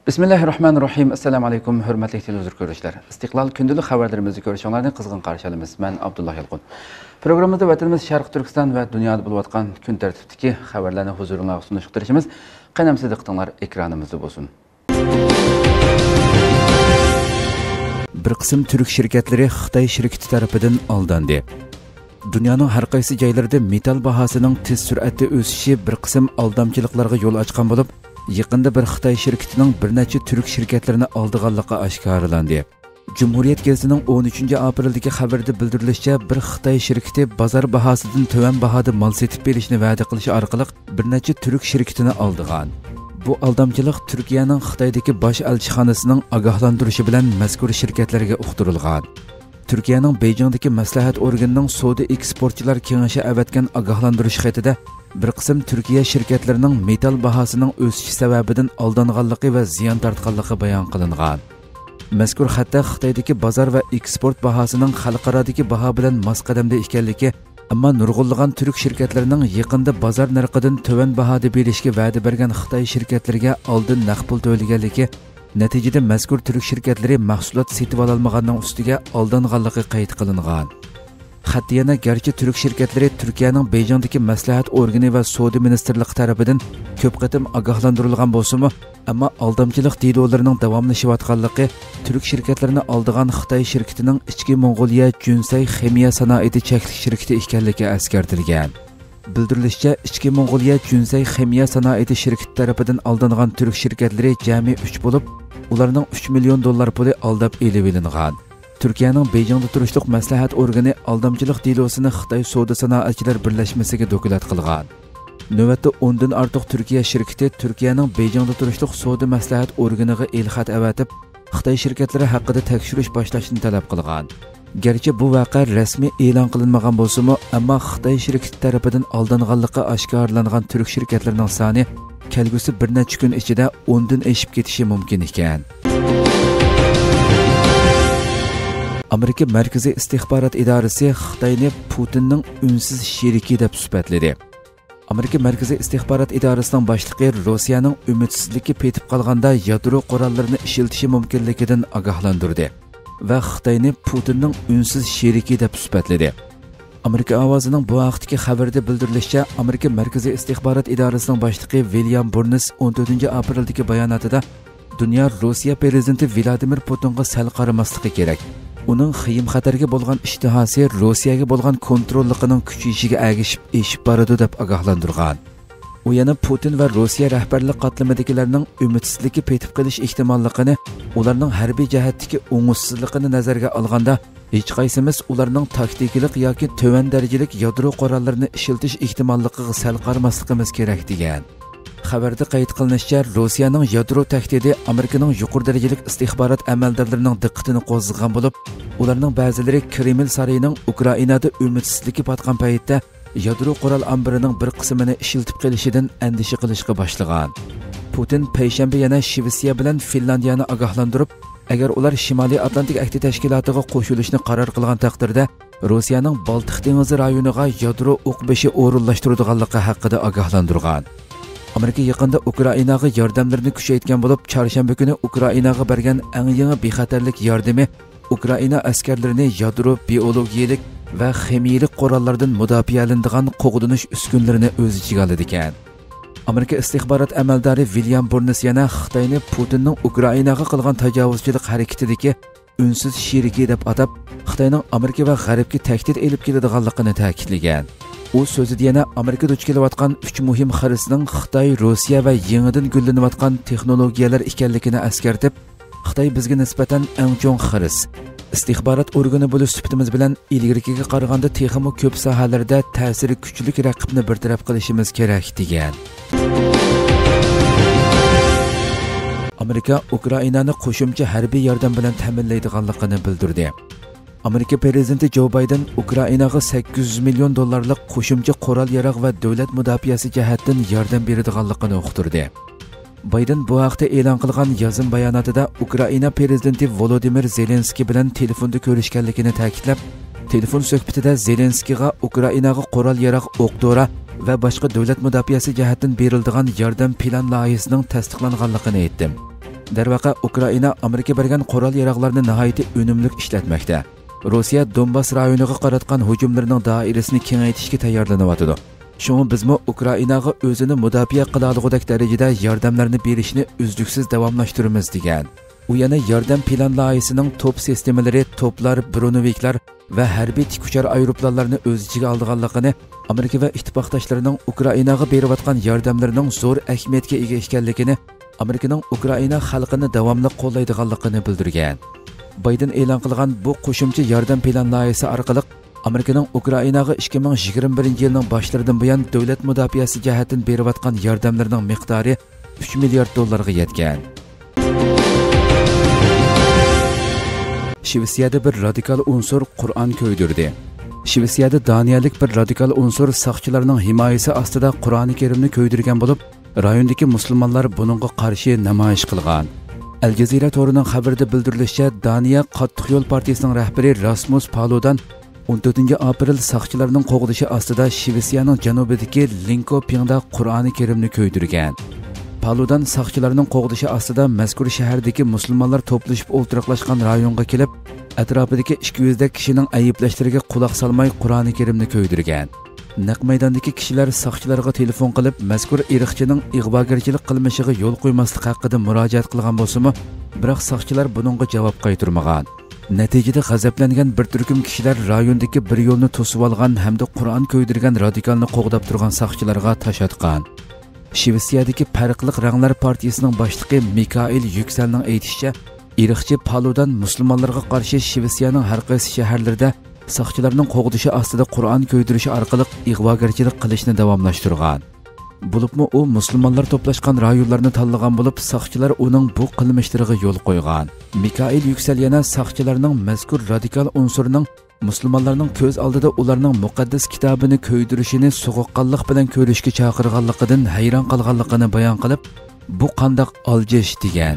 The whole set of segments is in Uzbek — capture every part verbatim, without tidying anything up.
Bismillahirrahmanirrahim. Assalamu alaykum, hurmatli televizor ko'ruvchilar. Istiqlol kundalik xabarlarimizni ko'rishinglarni qizg'in qarshi olamiz. Men Abdullah Yalqun. Programmamizda vatanimiz Sharq Turkiston va dunyoda bo'lib o'tgan kun tartibidagi xabarlarni huzuringizga sunishtirishimiz qanamsiz diqqatinglar ekranimizda bo'lsin. Bir qism Türk şirketleri Xitoy shirkati tarafidan aldandi. Dunyoning har qaysi joylarida metal bahosining tez sur'atda o'sishi bir qism aldamchiliklarga yo'l ochgan bo'lib, yaqinda bir Xitoy shirkatining bir necha Türk shirkatlarini aldiganligi oshkorlandi. Cumhuriyet gazetining o'n uchinchi aprildagi xabarda bildirilishicha, bir Xitoy shirkati bozor bahosidan to'van bahoda mal setib berishni va'da qilish orqali bir necha Türk shirkatini aldigan. Bu aldamchilik Turkiyaning Xitoydagi bosh elchixonasining ogohlantirishi bilan mazkur shirkatlarga uqtirilgan. Turkiyaning Beijingdagi maslahat organining savdo eksportchilar kengashi avatgan ogohlantirish xatida bir qism Turkiya shirkatlarining metal bahosining o'sishi sababidan aldanganligi va ziyon tortganligi bayon qilingan. Mazkur xatda Xitoydagi bozor va eksport bahosining xalqarodagi baho bilan mos qadamda ekanligi, ammo nurg'unlagan Türk shirkatlarining yaqinda bozor narxidan to'van bahoda berishga va'da bergan Xitoy shirkatlariga oldin naqd pul to'laganligi, natijada mazkur Türk shirkatlari mahsulot setib ololmaganning ustiga aldanganligi qayd qilingan. Xatda yana garchi Türk shirkatlari Turkiyaning Beijingdagi maslahat organi va savdo ministrligi tarafidan ko'p qatim ogohlantirilgan bo'lsa-mu, ammo aldamchilik deydolarining davomlashayotganligi Türk shirkatlarini aldigan Xitoy shirkatining Ichki Mong'oliya Junsay Ximiya sanoati cheklik shirkati ekanligi eskartilgan. Bildirilishicha, Ichki Mong'oliya Junsay Ximiya sanoati shirkati tarafidan aldangan Türk shirkatlari jami uch bo'lib, ularning uch million dollar puli aldab elib olingan. Turkiyaning Beijingda turishliq maslahat organi aldamchilik delosini Xitoy savdo sanoatchilar birlashmasiga dokulat qilgan. Navbatda o'ndan ortiq Turkiya shirkati Turkiyaning Beijingda turishliq savdo maslahat organiga elxat avatib, Xitoy shirkatlari haqida tekshirish boshlashni talab qilgan. Garchi bu voqea rasmiy e'lon qilinmagan bo'lsa-mu, ammo Xitoy shirkati tarafidan aldanganligi oshkorlangan Turk shirkatlarining soni kelgusi bir necha kun ichida o'ndan oshib ketishi mumkin ekan. Amerika Markaziy istixborot idorasi Xitoyni Putinning unsiz sheriki deb sifatladi. Amerika Markaziy istixborot idorasining boshlig'i Rossiyaning umidsizlikka petib qolganda yadro qurollarini ishiltishi mumkinligidan ogohlantirdi va Xitoyni Putinning unsiz sheriki deb sifatladi. Amerika ovozining bu vaqtdagi xabarda bildirilishicha, Amerika Markaziy istixborot idorasining boshlig'i William Burns o'n to'rtinchi aprildagi bayonotida dunyo Rossiya prezidenti Vladimir Putinga sal qaramasligi kerak. Uning xiyim xatarga bo'lgan ishtihosi Rossiyaga bo'lgan kontrolligining kuchayishiga agishib eshib boradi deb ogohlantirgan. U yana Putin va Rossiya rahbarlik qatlamidagilarning umidsizlikka petib qolish ehtimolligini, ularning harbiy jihatdagi o'ng'ussizligini nazarga olganda, hech qaysimiz ularning taktikalik yoki to'van darajalik yadro qurollarini ishiltish ehtimolligiga sal qaramasligimiz kerak degan. Xabarda qayd qilinishicha, Rossiyaning yadro tahdidi Amerikaning yuqori darajalik istixborot amaldorlarining diqqatini qo'zg'agan bo'lib, ularning ba'zilari Kreml saroyining Ukrainada umidsizlikka patgan paytda yadro qurol ambarining bir qismini ishiltib qolishidan andisha qilishga boshlagan. Putin payshanba yana Shvetsiya bilan Finlandiyani ogohlantirib, agar ular Shimoliy Atlantik ahdi tashkilotiga qo'shilishni qaror qilgan taqdirda Rossiyaning Baltik dengizi rayoniga yadro o'q-beshi o'rinlashtiradiganligi haqida ogohlantirgan. Amerika yaqinda Ukrainaga yordamlarini kuchaytirgan bo'lib, chorshanba kuni Ukrainaga bergan eng yangi bexatarlik yordami Ukraina askarlarini yadro, biologiyalik va ximiyalik qurollardan mudofaalanadigan qo'g'dinish uskunlarini o'z ichiga oladi ekan. Amerika istixborot amaldori William Burns yana Xitoyni Putinning Ukrainaga qilgan tajovuzchilik harakatidagi unsiz sheriki deb atab, Xitoyning Amerika va G'arbga tahdid elib keladiganligini ta'kidlagan. U so'zida yana Amerika duch kelayotgan uch muhim xarisning Xitoy, Rossiya va yangidan gullanayotgan texnologiyalar ekanligini eskartib, Xitoy bizga nisbatan eng chong xaris. Istixborot organi bo'lish sifatimiz bilan ilgariga qaraganda texmo ko'p sohalarda ta'siri kuchli raqibni bartaraf qilishimiz kerak degan. Amerika Ukrainani qo'shimcha harbiy yordam bilan ta'minlaydiganligini bildirdi. Amerika prezidenti Joe Biden Ukrainaga sakkiz yuz million dollarlik qo'shimcha qurol-yarog' va davlat mudofaasi jihatdan yordam beradiganligini uqtirdi. Biden bu haqda e'lon qilgan yozim bayonotida Ukraina prezidenti Volodymyr Zelenskiy bilan telefonda ko'rishganligini ta'kidlab, telefon suhbatida Zelenskiyga Ukrainaga qurol-yarog', o'q-dori va boshqa davlat mudofaasi jihatdan beriladigan yordam plan loyihasining tasdiqlanganligini aytdim. Darvaqa Ukraina Amerika bergan qurol yarog'larini nihoyatda unumli ishlatmoqda. Rossiya Donbas rayoniga qaratgan hujumlarning doirasini kengaytirishga tayyorlanyapti. Şunu bizmo Ukrainaga o'zini mudofaa qiladigan darajada yordamlarni berishni uzluksiz davomlashtiramiz degan. U yana yordam plan loyihasining top sistemalari, toplar, bronoviklar va harbiy tikuchar aeroplanlarni o'z ichiga olganligini, Amerika va ittifoqdoshlarining Ukrainaga berayotgan yordamlarining zo'r ahamiyatga ega ekanligini, Amerikaning Ukraina xalqini davomli qo'llaydiganligini bildirgan. Bayden e'lon qilgan bu qo'shimcha yordam plan loyihasi orqali Amerikaning Ukrainaga ikki ming yigirma birinchi yilning boshlaridan buyon davlat mudofaasi jihatdan berayotgan yordamlarning miqdori uch milliard dollarga yetgan. Shvetsiyada bir radikal unsur Qur'on ko'ydirdi. Shvetsiyada daniyalik bir radikal unsur saqchilarning himoyasi ostida Qur'oni Karimni ko'ydirgan bo'lib, rayondagi musulmonlar buningga qarshi namoyish qilgan. Al Jazeera to'rining xabarida bildirilishicha, Daniya Qattiq yo'l partiyasining rahbari Rasmus Paludan o'n to'rtinchi aprel saqchilarning qo'g'dishi ostida Shvetsiyaning janubidagi Linkopingda Qur'oni Karimni ko'ydirgan. Paludan saqchilarning qo'g'dishi ostida mazkur shahardagi musulmonlar to'plashib o'ltiraqlashgan rayonga kelib, atrofidagi ikki yuz ta kishining ayblashlariga quloq solmay Qur'oni Karimni ko'ydirgan. Naq maydondagi kishilar saqchilarga telefon qilib, mazkur irqchining ig'vogarchilik qilmishiga yo'l qo'ymaslik haqida murojaat qilgan bo'lsa-mu, biroq saqchilar buningga javob qaytarmagan. Natijada g'azablangan bir turkum kishilar rayondagi bir yo'lni to'sib olgan hamda Qur'on ko'ydirgan radikalni qo'g'dab turgan saqchilarga tash atgan. Shvetsiyadagi Farqli Ranglar partiyasining boshlig'i Mikael Yukselning aytishicha, irqchi Paludan musulmonlarga qarshi Shvetsiyaning har qaysi shaharlarida saqchilarning qo'g'dishi ostida Qur'on ko'ydirishi orqali ig'vogarchilik qilishni davomlashtirgan. Bo'libmi u musulmonlar to'plashgan rayonlarni tanlagan bo'lib, saqchilar uning bu qilmishlariga yo'l qo'ygan. Mikael Yüksel yana saqchilarning mazkur radikal unsurining musulmonlarning ko'z oldida ularning muqaddas kitobini ko'ydirishini so'g'oqqanlik bilan ko'rishga chaqirganligidan hayron qolganligini bayon qilib, bu qandoq oljish degan.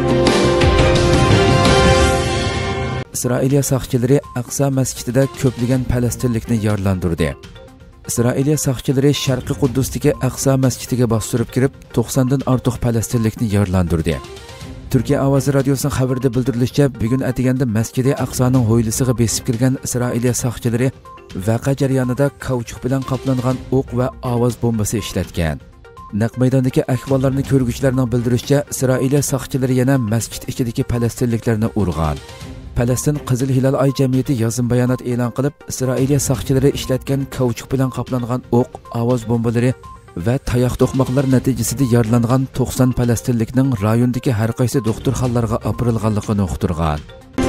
İsrailiya saqchilari Aqsa masjidida ko'plagan falastinlikni yaralandirdi. İsrailiya saqchilari Sharqiy Quddusdagi Aqsa masjidiga bostirib kirib, to'qsondan ortiq falastinlikni yaralandirdi. Turkiya ovozi radiosining xabarida bildirilishicha, bugun atiganda masjidi Aqsaning hovlisiga besib kirgan İsrailiya saqchilari voqea jarayonida kauchuk bilan qoplangan o'q va ovoz bombasi ishlatgan. Naq maydondagi ahvollarni ko'rguvchilarning bildirishicha, İsrailiya saqchilari yana masjid ichidagi falastinliklarni urgan. Falastin Qizil Hilal Ay jamiyati yozim bayonot e'lon qilib, İsrailiya saqchilari ishlatgan kauchuk bilan qoplangan o'q, ovoz bombalari va tayoq to'qmoqlar natijasida yaralangan to'qson falastinlikning rayondagi har qaysi doktorxonalarga opirilganligini uqtirgan.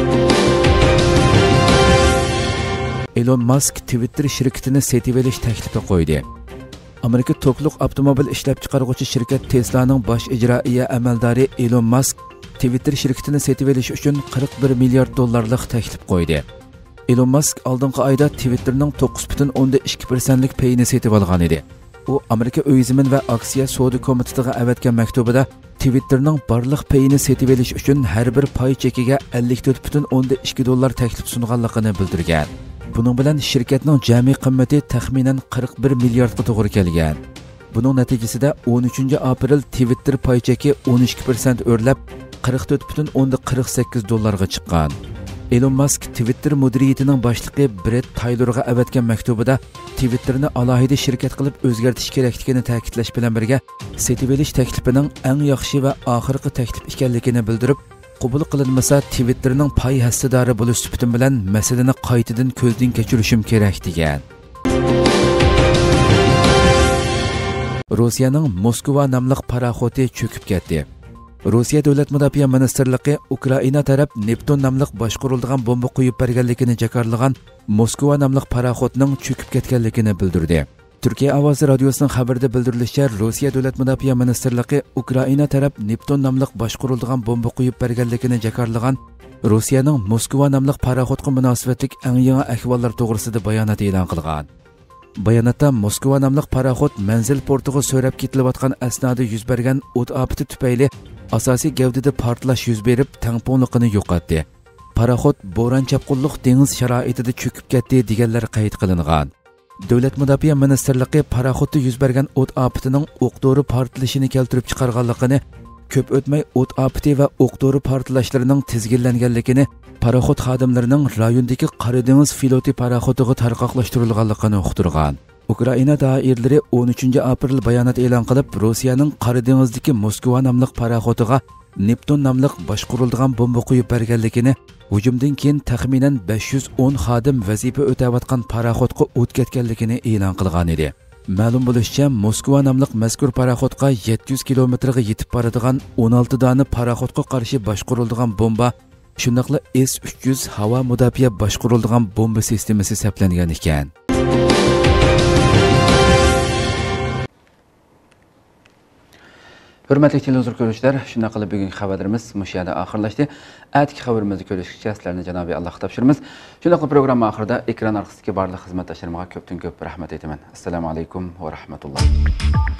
Elon Musk Twitter shirkatini sotib olish taklifi qo'ydi. Amerika to'qliq avtomobil ishlab chiqaruvchi shirkat Tesla'ning bosh ijroiya amaldori Elon Musk Twitter shirkatini sotib olish uchun qirq bir milliard dollarlik taklif qo'ydi. Elon Musk oldingi oyda Twitterning to'qqiz butun o'ndan ikki persentlik payini sotib olgan edi. U Amerika o'yizimin va aksiya savdo komitetiga avatgan maktubida Twitterning barliq payini sotib olish uchun har bir pay chekiga ellik to'rt butun o'ndan ikki dollar taklif sunganligini bildirgan. Buning bilan shirkatning jami qimmati taxminan qirq bir milliardga to'g'ri kelgan. Buning natijasida o'n uchinchi aprel Twitter pay cheki o'n ikki persent o'rlab qirq to'rt butun o'ndan qirq sakkiz dollarga chiqqan. Elon Musk Twitter mudiriyatining boshlig'i Brett Taylorga avatgan maktubida Twitterni alohida shirkat qilib o'zgartirish kerakligini ta'kidlash bilan birga sotib olish taklifining eng yaxshi va oxirgi taklif ekanligini bildirib, qabul qilinmasa Twitterning pay hassadori bo'lish sifatim bilan masalani qaytadan ko'zdan kechirishim kerak degan. Rossiyaning Moskva nomli paraxoti cho'kib ketdi. Rossiya Davlat Mudofaa Ministrligi Ukraina taraf Neptun nomli boshqarilgan bomba qo'yib berganligini jakarlagan Moskva nomli paraxotning cho'kib ketganligini bildirdi. Turkiya ovozi radiosining xabarida bildirilishicha, Rossiya Davlat Mudofaa Ministrligi Ukraina taraf Neptun nomli boshqarilgan bomba qo'yib berganligini jakarlagan Rossiyaning Moskva nomli paraxotga munosabatlik eng yangi ahvollar to'g'risida bayonot e'lon qilgan. Bayonotda Moskva nomli paraxot manzil portiga so'rab ketilayotgan asnoda yuz bergan o't ofati tufayli asosiy gavdada portlash yuz berib, tangponliqini yo'qotdi. Paraxot bo'ron chapqunliq dengiz sharoitida cho'kib ketdi deganlar qayd qilingan. Davlat Mudofaa Ministrligi paraxotda yuz bergan o't ofatining o'q-dori portlashini keltirib chiqarganligini, ko'p o'tmay o't apati va o'q dori portlashlarining tizginlanganligini, paraxod xodimlarining rayondagi Qora dengiz floti paraxodiga tarqoqlashtirilganligini uqtirgan. Ukraina doiralari o'n uchinchi aprel bayonot e'lon qilib, Rossiyaning Qora dengizdagi Moskva nomli paraxodiga Neptun nomli boshqariladigan bomba qo'yib berganligini, hujumdan keyin taxminan besh yuz o'n xodim vazifa o'tayotgan paraxodga o't ketganligini e'lon qilgan edi. Ma'lum bo'lishicha, Moskva nomli mazkur paraxodga yetti yuz kilometrga yetib boradigan o'n olti dona paraxodga qarshi boshqariladigan bomba, shundaqla S uch yuz havo mudofaa boshqariladigan bomba sistemasi saqlangan ekan. Hürmetli televizyon görüşler, şuna qilib bugungi xabarlarimiz mush yerda oxirlashdi. Atki xabarimizni ko'rishgacha sizlarni Janobiy Alloh topshiramiz. Shuna qilib programma oxirida ekran orqasidagi barliq xizmatdoshlarimga ko'pdan ko'p rahmat aytaman. Assalomu alaykum va rahmatulloh.